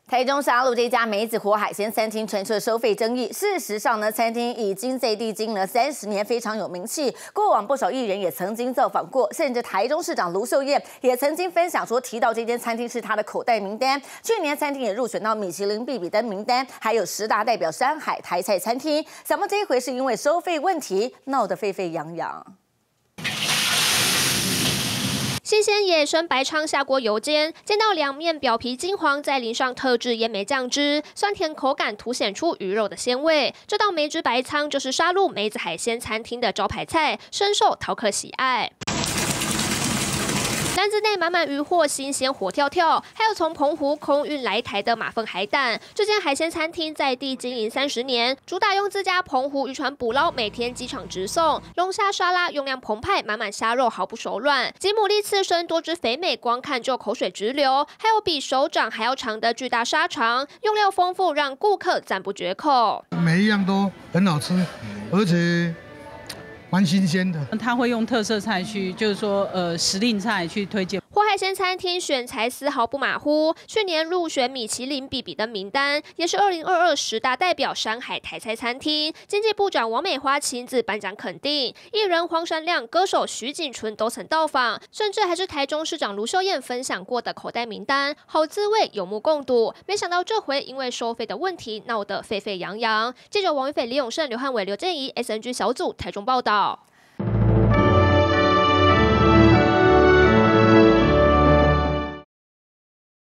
台中沙鹿这家梅子活海鲜餐厅传出了收费争议。事实上呢，餐厅已经在地经营了30年，非常有名气。过往不少艺人也曾经造访过，甚至台中市长卢秀燕也曾经分享说，提到这间餐厅是他的口袋名单。去年餐厅也入选到米其林必比登名单，还有10大代表山海台菜餐厅。想不这一回是因为收费问题闹得沸沸扬扬。 新鲜野生白鲳下锅油煎，煎到两面表皮金黄，再淋上特制烟梅酱汁，酸甜口感凸显出鱼肉的鲜味。这道梅汁白鲳就是沙鹿梅子海鲜餐厅的招牌菜，深受饕客喜爱。 篮子内满满鱼货，新鲜活跳跳，还有从澎湖空运来台的马粪海胆。这间海鲜餐厅在地经营30年，主打用自家澎湖渔船捕捞，每天机场直送。龙虾沙拉用量澎湃，满满虾肉毫不手软。吉牡蛎刺身多汁肥美，光看就口水直流。还有比手掌还要长的巨大沙肠，用料丰富，让顾客赞不绝口。 每一样都很好吃，而且 蛮新鲜的， 他会用特色菜去，就是说，时令菜去推荐。 活海鲜餐厅选材丝毫不马虎，去年入选米其林必比登名单，也是2022 10大代表山海台菜餐厅。经济部长王美花亲自颁奖肯定，艺人黄山亮、歌手徐锦纯都曾到访，甚至还是台中市长卢秀燕分享过的口袋名单，好滋味，有目共睹。没想到这回因为收费的问题闹得沸沸扬扬。记者王宇斐、李永胜、刘汉伟、刘建怡 ，SNG 小组台中报道。